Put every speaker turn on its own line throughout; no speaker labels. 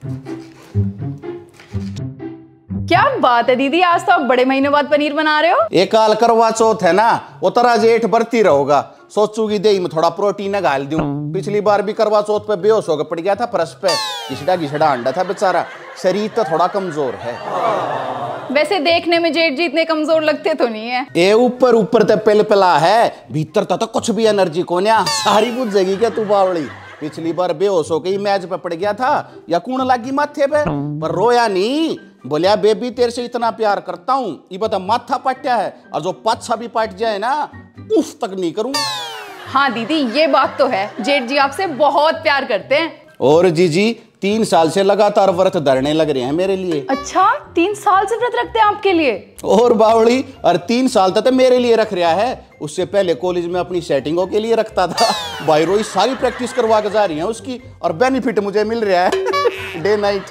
क्या बात है दीदी, आज तो आप बड़े महीनों बाद पनीर बना रहे हो।
एक काल करवा चौथ है ना, उतरा जेठ बरती रहोगा, सोचूगी दही में थोड़ा प्रोटीन घाल दूं। पिछली बार भी करवा चौथ पे बेहोश होकर पड़ गया था फर्श पे, घिसड़ा घिसड़ा अंडा था बेचारा। शरीर तो थोड़ा कमजोर है।
वैसे देखने में जेठ जी इतने कमजोर लगते तो नहीं है।
ए ऊपर ऊपर तो पिलपिला है, भीतर तो कुछ भी एनर्जी कोन्या। सारी बुझ जाएगी क्या तू बावड़ी। पिछली बार बेहोश होकर ही मैच पे पड़ गया था, या कूण लगी माथे पे, पर रोया नहीं। बोलिया बेबी तेरे से इतना प्यार करता हूँ, ये बता माथा पट्या है, और जो पाछा भी पट जाए ना उफ तक नहीं करूँ।
हाँ दीदी ये बात तो है, जेठ जी आपसे बहुत प्यार करते हैं।
और जीजी 3 साल से लगातार व्रत धरने लग रहे हैं मेरे लिए।
अच्छा 3 साल से व्रत रखते हैं आपके लिए?
और बावड़ी, और 3 साल तक मेरे लिए रख रहा है। उससे पहले कॉलेज में अपनी सेटिंगों के लिए रखता था। भाई रोई सारी प्रैक्टिस करवा के जा रही है उसकी, और बेनिफिट मुझे मिल रहा है डे नाइट।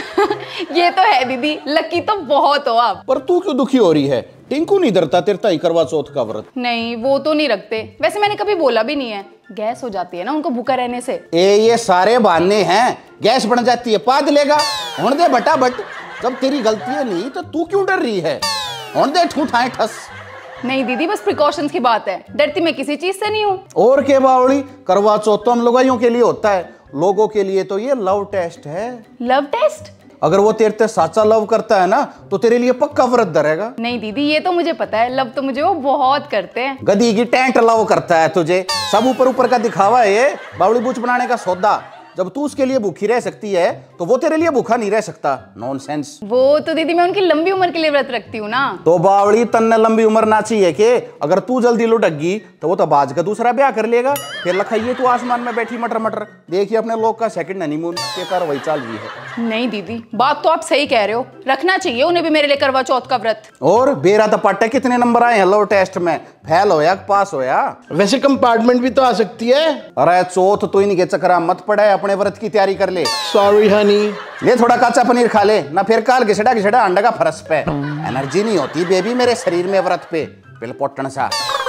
ये तो है दीदी, लकी तो बहुत हो आप।
पर तू क्यों दुखी हो रही है? टिंकू नहीं डरता तेरे ही करवा चौथ का व्रत?
नहीं वो तो नहीं रखते, वैसे मैंने कभी बोला भी नहीं है। गैस हो जाती है ना उनको भूखा रहने से।
ये सारे बहाने हैं, गैस बन जाती है, पाद लेगा। होने दे बटा बट, जब तेरी गलती है नहीं तो तू क्यों डर रही है? होने दे ठूठाए ठस।
नहीं दीदी बस प्रिकॉशंस की बात है, डरती मैं किसी चीज से नहीं हूँ।
और के बावड़ी, करवा चौथ तो हम लोगों के लिए होता है, लोगों के लिए तो ये लव टेस्ट है।
Love test?
अगर वो तेरे से साचा लव करता है ना तो तेरे लिए पक्का व्रत धरेगा।
नहीं दीदी ये तो मुझे पता है, लव तो मुझे वो बहुत करते हैं।
गधी की टेंट लव करता है तुझे, सब ऊपर ऊपर का दिखावा है ये, बावड़ी बूच बनाने का सौदा। जब तू उसके लिए भूखी रह सकती है तो वो तेरे लिए भूखा नहीं रह सकता। नॉनसेंस।
वो तो दीदी मैं उनकी लंबी उम्र के लिए व्रत रखती हूँ ना।
तो बावड़ी तन्ने लंबी उम्र ना चाहिए के? अगर तू जल्दी लुटगी तो वो तो बाज का दूसरा ब्याह कर लेगा, फिर लखाइए तू आसमान में बैठी मटर मटर। देखिए अपने लोग का सेकंड हनीमून के कार्रवाई चल रही है।
नहीं दीदी बात तो आप सही कह रहे हो, रखना चाहिए उन्हें भी मेरे लिए करवा चौथ का व्रत।
और बेरा तपट्टा कितने नंबर आए हैं लव टेस्ट में? फेल होया पास होया?
वैसे कंपार्टमेंट भी तो आ सकती है।
अरे चौथ तो इनके चक्कर मत पड़े, अपने व्रत की तैयारी कर ले।
Sorry honey.
ले थोड़ा कच्चा पनीर खा ले ना, फिर काल घिसड़ा घिसड़ा अंडा का फरस पे। एनर्जी नहीं होती बेबी मेरे शरीर में व्रत पे, पिल पोटन सा।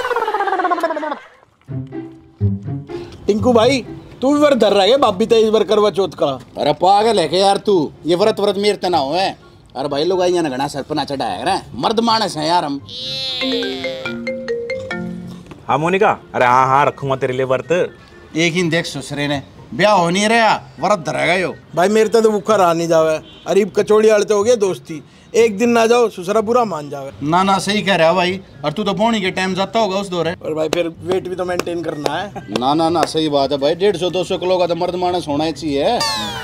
टिंकू भाई तू भी व्रत धर रहा है? बाप भी तो इस बार करवा चौथ का।
अरे पागल है के यार तू, ये व्रत मेरे तना हो है। अरे भाई लोग आई घना सर पर ना चढ़ाया, मर्द मानस है यार हम।
हाँ मोनिका, अरे हाँ हाँ रखूंगा तेरे लिए व्रत।
एक ही देख ससुरे ने ब्याह हो नहीं रहा, व्रत धरेगा यो।
भाई मेरे तो भूखा रहा नहीं जावे, अरीब कचौड़ी आलते हो गए दोस्ती। एक दिन ना जाओ ससुरा बुरा मान जावे।
ना ना सही कह रहा है भाई, और तू तो पौनी के टाइम जाता होगा उस दौरे।
और भाई फिर वेट भी तो मेंटेन करना है।
ना ना ना सही बात है भाई, 150-200 किलो का तो मर्द मानस होना ही चाहिए।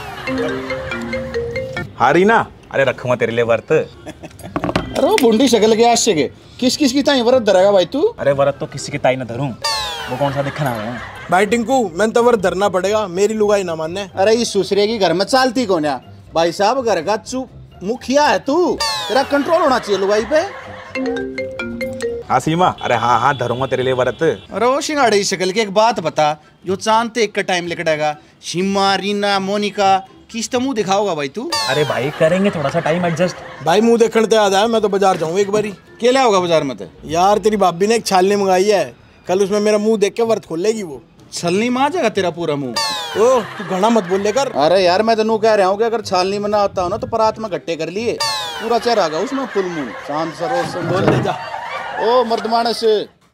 हारी ना, अरे रखूंगा तेरे लिए व्रत।
अरे वो बुंडी शक्ल के आशे के किस किस की ताई व्रत धरेगा भाई तू?
अरे व्रत तो किसी की ताई ना धरूं, वो कौन सा दिखना है?
भाई टिंकू मैंने तो व्रत धरना पड़ेगा, मेरी लुगाई ना मानने।
अरे इस सुसरे की घर में चालती कौन है भाई साहब? घर का चुप मुखिया है तू, तेरा कंट्रोल होना चाहिए लुगाई पे।
हाँ सीमा, अरे हाँ हाँ धरूंगा तेरे लिए व्रत।
अरे वो शिंगाड़े शक्ल की एक बात बता, जो चांद एक का टाइम लिखड़ेगा, सीमा रीना मोनिका किस तो मुंह दिखाओगा भाई तू?
अरे भाई करेंगे थोड़ा सा टाइम एडजस्ट।
भाई मुंह देखने ते याद आया, मैं तो बाजार जाऊँ एक बारी।
क्या लिया होगा बाजार में?
यार तेरी भाभी ने एक छालनी मंगाई है, कल उसमें मेरा मुंह देख के व्रत खोलेगी वो।
छलनी में आ जाएगा तेरा पूरा मुंह।
ओ तू घना मत बोल लेकर।
अरे यार मैं तो कह रहा हूँ कि अगर छालनी में ना आता हो ना तो परात में गट्टे कर लिए, पूरा चेहरा आगा उसमें फुल मुंह शांत सरोज से
बोल ले जा।
ओ मर्द मानस।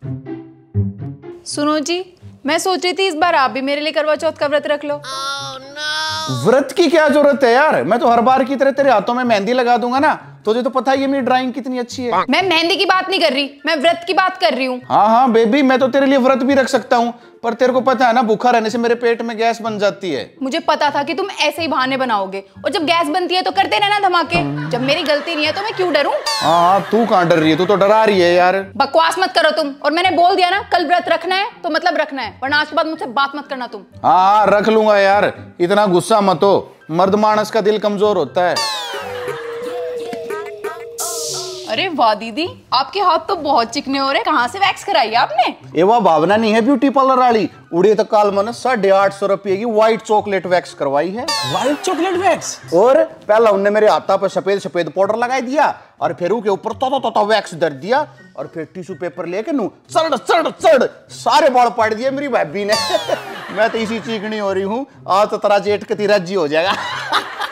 सुनो जी, मैं सोच रही थी इस बार आप भी मेरे लिए करवा चौथ का व्रत रख लो।
व्रत की क्या जरूरत है यार, मैं तो हर बार की तरह तेरे हाथों में मेहंदी लगा दूंगा ना। तुझे तो पता ही है मेरी ड्राइंग कितनी अच्छी है।
मैं मेहंदी की बात नहीं कर रही, मैं व्रत की बात कर रही हूँ।
हाँ हाँ बेबी, मैं तो तेरे लिए व्रत भी रख सकता हूँ, पर तेरे को पता है ना भूखा रहने से मेरे पेट में गैस बन जाती है।
मुझे पता था कि तुम ऐसे ही बहाने बनाओगे, और जब गैस बनती है तो करते रहना धमाके। जब मेरी गलती नहीं है तो मैं क्यों डरूं?
हाँ तू कहाँ डर रही है, तू तो डरा रही है यार।
बकवास मत करो तुम, और मैंने बोल दिया ना कल व्रत रखना है तो मतलब रखना है, वरना आज के बाद मुझसे बात मत करना तुम।
हाँ रख लूंगा यार, इतना गुस्सा मत हो, मर्द मानस का दिल कमजोर होता है।
अरे वाह दीदी, आपके हाथ तो बहुत चिकने हो रहे, कहाँ से वैक्स कराई आपने?
ये वह भावना नहीं है ब्यूटी पार्लर वाली, उड़े तो काल मन 850 रुपये की व्हाइट चॉकलेट वैक्स करवाई है।
White chocolate wax?
और पहला उनने मेरे हाथा पर सफेद सफेद पाउडर लगा दिया, और फिर उसके ऊपर तो वैक्स धर दिया, और फिर टिश्यू पेपर लेके नू चढ़ चढ़ चढ़ सारे बाल पाड़ दिए मेरी भाभी ने। मैं तो इसी चीकनी हो रही हूँ, आज तो तेरा जेठ कती रज्जी हो जाएगा।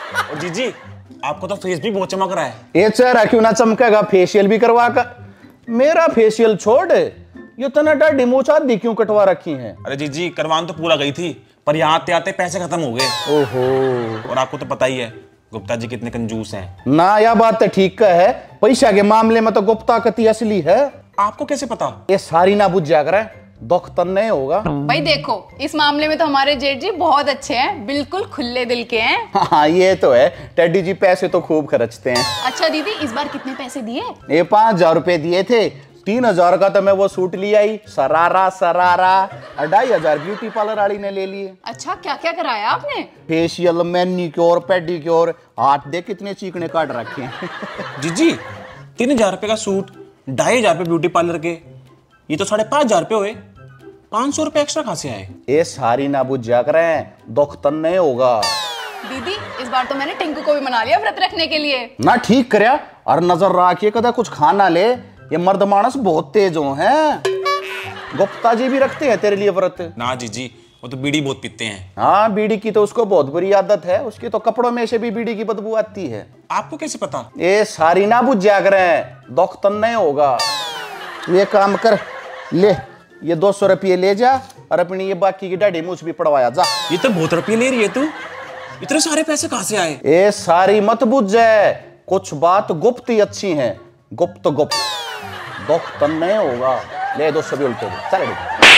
जीजी आपको तो फेस भी बहुत चमक रहा है।
ये चेहरा क्यों ना चमकेगा, फेशियल भी करवा कर। मेरा फेशियल छोड़, ये तना डाढ़ी मूंछ आदि क्यों कटवा रखी है?
अरे जीजी करवान तो पूरा गई थी, पर यहाँ आते आते पैसे खत्म हो गए।
ओहो,
और आपको तो पता ही है गुप्ता जी कितने कंजूस हैं।
ना यह बात तो ठीक का है, पैसा के मामले में तो गुप्ता कति असली है।
आपको कैसे पता?
ये सारी ना बुझ जाकर दुख तन नहीं होगा।
भाई देखो, इस मामले में तो हमारे जेठ जी बहुत अच्छे हैं, बिल्कुल खुले दिल के हैं।
हाँ ये तो है, टेडी जी पैसे तो खूब खर्चते हैं।
अच्छा दीदी, इस बार कितने पैसे दिए?
ये 5,000 रुपए दिए थे, 3,000 का तो मैं वो सूट लिया ही, सरारा 2,500 ब्यूटी पार्लर वाली ने ले लिए।
अच्छा, क्या क्या कराया आपने?
फेशियल, मैनिक्योर, पेडिक्योर, हाथ देख कितने चीकने काट रखे हैं।
जीजी 3,000 रुपए का सूट, 2,500 रुपए ब्यूटी पार्लर के, ये तो 5,500 रुपए हुए। 500 रुपए एक्स्ट्रा कहां से आए?
ये सारी ना बुझ जा कर दुख तन नहीं होगा।
दीदी इस बार तो मैंने टिंकू को भी मना लिया व्रत रखने के लिए।
ना ठीक करया, और नजर रखिए कदा कुछ खाना ले, ये मर्द मानस बहुत तेज हो हैं। गुप्ता जी भी रखते हैं तेरे लिए व्रत?
ना जीजी, वो तो बीड़ी बहुत पीते हैं।
हाँ, बीड़ी की तो उसको बहुत बुरी आदत है, उसकी तो कपड़ों में से भी बीड़ी की बदबू आती है।
आपको कैसे पता?
ये सारी ना बुझ जा कर दुख तन नहीं होगा। ये काम कर, ले ये 200 रुपये ले जा और अपनी ये बाकी की दाढ़ी मूछ भी पड़वाया जा।
ये तो बहुत रुपये ले रही है तू, इतने सारे पैसे कहां से आए?
ये सारी मत बुझ जाए, कुछ बात गुप्त ही अच्छी है, गुप्त गुप्त, दुख तन नहीं होगा। ले 200 भी उल्टे दे, चल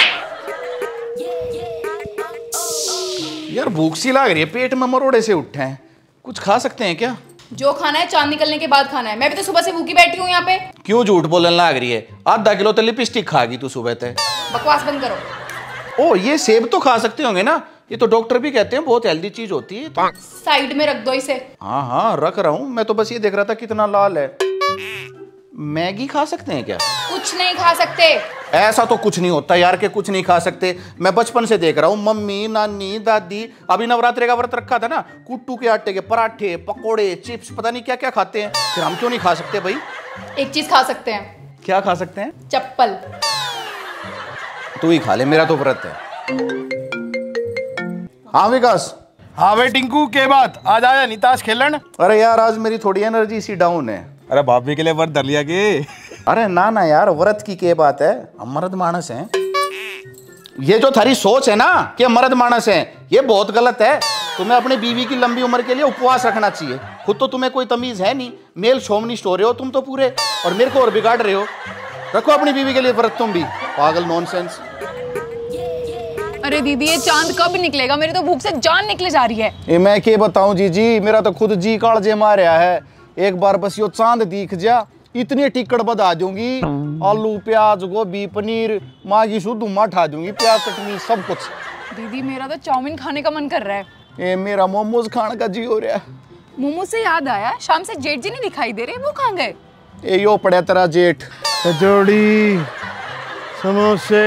यार भूख सी लग रही है, पेट में मरोड़े से उठे हैं, कुछ खा सकते हैं क्या?
जो खाना है चांद निकलने के बाद खाना है। मैं भी तो सुबह से भूखी बैठी हूँ यहाँ पे।
क्यों झूठ बोलने लग रही है? आधा किलो तो लिपस्टिक खा गई तू सुबह तक।
बकवास बंद करो।
ओ ये सेब तो खा सकते होंगे ना, ये तो डॉक्टर भी कहते हैं बहुत हेल्दी चीज होती है। तो
साइड में रख दो इसे।
हाँ हाँ रख रहा हूँ, मैं तो बस ये देख रहा था कितना लाल है। मैगी खा सकते हैं क्या?
कुछ नहीं खा सकते।
ऐसा तो कुछ नहीं होता यार के कुछ नहीं खा सकते। मैं बचपन से देख रहा हूँ, मम्मी, नानी, दादी, अभी नवरात्रि का व्रत रखा था ना, कुट्टू के आटे के पराठे, पकोड़े, चिप्स, पता नहीं क्या क्या खाते हैं। फिर हम क्यों नहीं खा सकते भाई?
एक चीज खा सकते हैं।
क्या खा सकते हैं?
चप्पल।
तू ही खा ले, मेरा तो व्रत है। हाँ विकास।
हाँ भाई टिंकू के बात, आज आया निताश खेलन।
अरे यार आज मेरी थोड़ी एनर्जी सी डाउन है।
अरे भाभी के लिए व्रत धर लिया के?
अरे ना ना यार, व्रत की क्या बात है, हम मर्द मानस हैं। ये जो थारी सोच है ना कि हम मर्द मानस हैं, ये बहुत गलत है। तुम्हें अपनी बीवी की लंबी उम्र के लिए उपवास रखना चाहिए। खुद तो तुम्हें कोई तमीज है नहीं, मेल शोमनिष्ठ हो रहे हो तुम तो पूरे, और मेरे को और बिगाड़ रहे हो। रखो अपनी बीवी के लिए व्रत तुम भी, पागल नॉनसेंस।
अरे दीदी ये चांद कब निकलेगा? मेरी तो भूख से जान निकले जा रही है।
ये मैं क्या बताऊं जी, मेरा तो खुद जी कालजे मारा है। एक बार बस यो चांद दिख जा, इतनी टिकट बधा दूंगी, आलू प्याज गोभी पनीर मागी शुद्ध उमा ठा दूंगी, प्याज चटनी सब कुछ।
दीदी मेरा तो चाउमीन खाने का मन कर रहा है।
ये मेरा मोमोज खाने का जी हो रहा है।
मोमो से याद आया, शाम से जेठ जी नहीं दिखाई दे रहे, वो कहाँ गए?
ये यो पड़ा तेरा जेठ।
कचौड़ी, समोसे,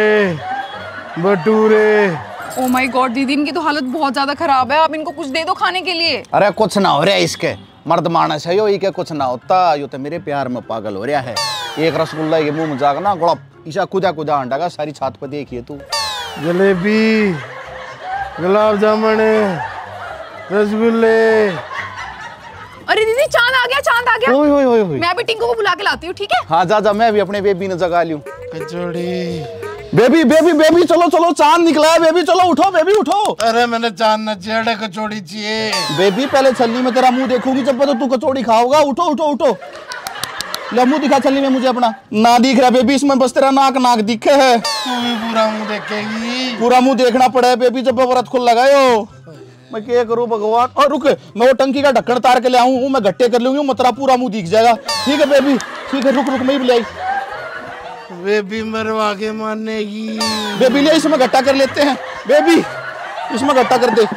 भटूरे।
ओ माय गॉड दीदी, इनकी तो हालत बहुत ज्यादा खराब है। आप इनको कुछ दे दो खाने के लिए।
अरे कुछ ना हो रहा है इसके, मर्द मानस है यो, ये कुछ ना होता। यो तो मेरे प्यार में पागल हो रहा है। एक रसगुल्ला के मुंह में जागना गुड़प, ईशा कुदा कुदा अंडा का सारी छात पर देखिए तू।
जलेबी, गुलाब जामुन, रसगुल्ले।
अरे दीदी चांद आ गया, चांद आ गया।
ओए ओए ओए ओए।
मैं अभी टिंकू को बुला के लाती हूँ, ठीक है?
हाँ जा जा, मैं भी अपने बेबी ने जगा लूं।
कचौड़ी।
बेबी बेबी बेबी चलो चलो, चांद निकला है बेबी, चलो उठो बेबी उठो।
अरे मैंने चांद न चढ़े, कचौड़ी चाहिए।
बेबी पहले छलनी में तेरा मुंह देखूंगी जब तो तू कचौड़ी खाओगा। उठो उठो उठो, ले मुंह दिखा छलनी में मुझे अपना। ना दिख रहा बेबी, इसमें बस तेरा नाक दिखे है।
तू भी पूरा मुंह देखेगी?
पूरा मुंह देखना पड़े बेबी, जब व्रत खुल लगायो। मैं क्या करूं भगवान। और रुक, मैं वो टंकी का ढक्कन तार के ले आऊं, मैं गट्टे कर लूंगी, मतलब पूरा मुंह दिख जाएगा। ठीक है बेबी, ठीक है, रुक रुक मैं भी ले आई।
बेबी मरवा के मानेगी।
बेबी ले, इसमें गट्टा कर लेते हैं बेबी, इसमें गट्टा कर दे।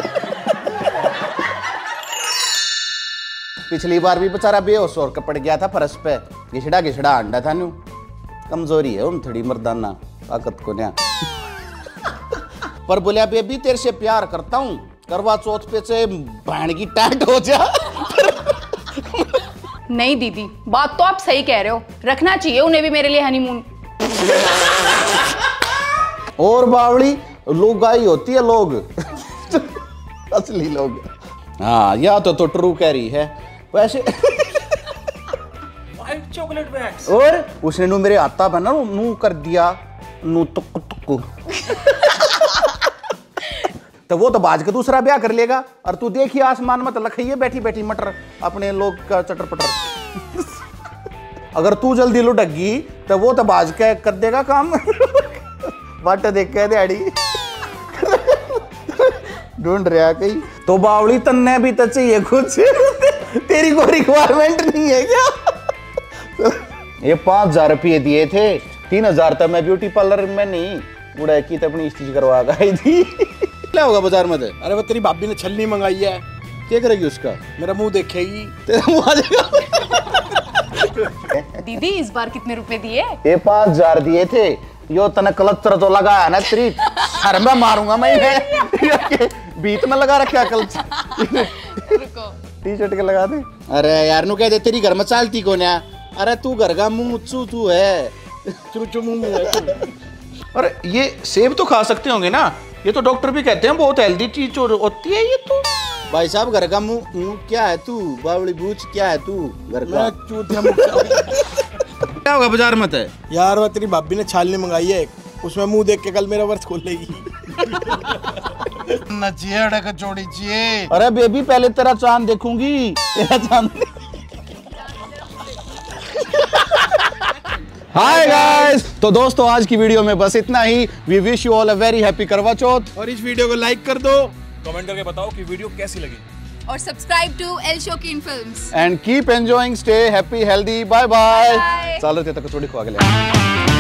पिछली बार भी बेचारा बेहोश होकर पड़ गया था फर्श पे, घिसड़ा घिसड़ा अंडा था। न्यू कमजोरी है उन थोड़ी मर्दाना ताकत को न्या। पर बोलिया बेबी तेरे से प्यार करता हूँ, करवा चौथ पे से बहन की टाट हो जा।
नहीं दीदी, बात तो आप सही कह रहे हो, रखना चाहिए उन्हें भी मेरे लिए हनीमून।
और बावड़ी लोग आई होती है, लोग असली लोग। हाँ या तो ट्रू कह रही है वैसे।
White chocolate bags.
और उसने नू मेरे आता बना नू कर दिया नू तुक तो वो तो बाज के दूसरा ब्याह कर लेगा। और तू देखिए आसमान में तो लखइए बैठी बैठी मटर अपने लोग का चटर पटर। अगर तू जल्दी लुटगी तो वो तो बाज के कर देगा काम। वाट देख के दिहाड़ी ढूंढ रहा कहीं तो बावली तन्ने भी तो चाहिए कुछ। तेरी कोई रिक्वायरमेंट नहीं है क्या? ये 5,000 रुपये दिए थे, 3,000 तक मैं ब्यूटी पार्लर में नहीं उड़ा की तो अपनी स्टिच करवा गई थी। क्या होगा बाजार में?
अरे वो तेरी भाभी ने छलनी मंगाई है।
क्या करेगी उसका?
मेरा मुंह देखेगी।
तेरा मुंह आ जाएगा।
दीदी इस बार कितने रुपए दिए?
ये 5,000 दिए थे। यो तने क्लचर तो लगाया ना तेरी सर में मारूंगा मैं। बीच में लगा रखा क्लचर। टी शर्ट के लगा दे। अरे यार नु कह दे तेरी घर में चालती कौन है? अरे तू घर का मुंह चू चू है।
चू चू मुंह है।
अरे ये सेब तो खा सकते होंगे ना? ये तो डॉक्टर भी कहते हैं बहुत हेल्दी चीज होती है ये तो। भाई साहब घर का मुंह क्या है तू? बावली बूच क्या है तू घर का? क्या होगा बाजार में?
यार वो तेरी भाभी ने छालनी मंगाई है, उसमें मुंह देख के कल मेरा वर्ष खोलेगी। नचिए कचौड़ी चाहिए।
अरे बेबी पहले तेरा चांद देखूंगी। तेरा चांद। हाय गाइस, तो दोस्तों आज की वीडियो में बस इतना ही। We wish you all a very happy Karva Chauth.
और इस वीडियो को लाइक कर दो,
कमेंट करके बताओ कि वीडियो कैसी लगी
और subscribe to L Shaukeen films
and keep enjoying, stay happy healthy. Bye bye.
Bye.
चलो ते तक कचौड़ी खवा के ले।